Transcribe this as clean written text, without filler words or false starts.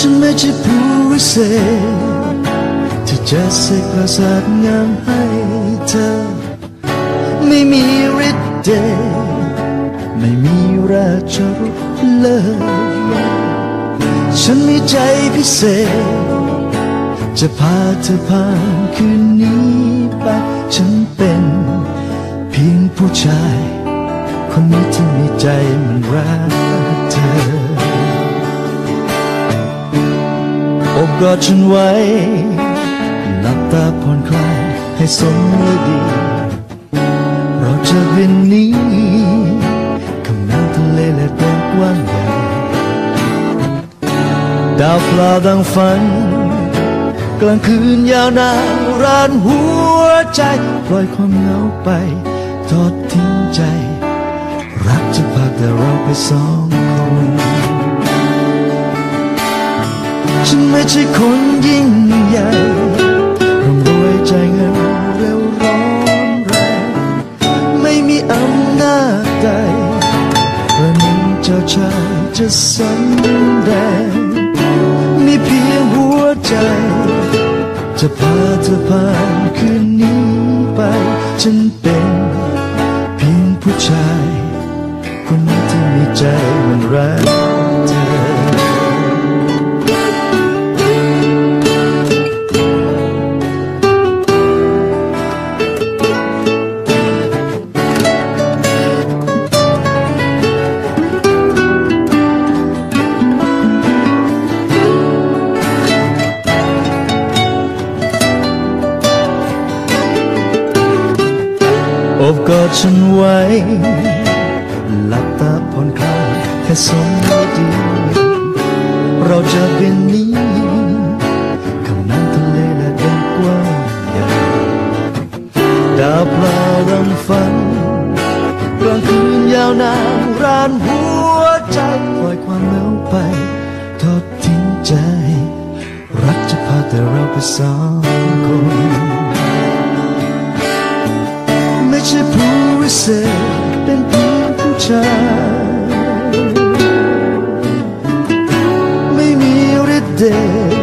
ฉันไม่ใช่ผู้วิเศษที่จะเสกประสาทงามให้เธอไม่มีฤทธิ์เดชไม่มีราชรสเลิศฉันมีใจพิเศษจะพาเธอผ่านคืนนี้ไปฉันเป็นเพียงผู้ชายคนนี้ที่มีใจมันรักเธอโอบกอดฉันไว้หลับตาผ่อนคลายให้สมฤดีเราจะบินหนีข้ามน้ำทะเลและแดนกว้างใหญ่ดาวเปล่าดังฝันกลางคืนยาวนานรานหัวใจปล่อยความเหงาไปทอดทิ้งใจรักจะพาแต่เราไปสองคนฉันไม่ใช่คนยิ่งใหญ่ร่ำรวยใจเงินเร็วร้อนแรงไม่มีอำนาจใดประหนึ่งเจ้าชายจะสำแดงมีเพียงหัวใจจะพาเธอผ่านคืนนี้ไปฉันเป็นเพียงผู้ชายคนนี้ที่มีใจมันรักเธอโอบกอดฉันไว้หลับตาผ่อนคลายแค่สมดีเราจะบินหนีข้ามน้ำทะเลและแดนกว้างใหญ่ดาวเปล่าดังฝันกลางคืนยาวนานรานหัวใจปล่อยความเหงาไปทอดทิ้งใจรักจะพาแต่เราไปสองคนไม่ใช่ผู้วิเศษเป็นเพียงผู้ชายไม่มีฤทธิ์เดช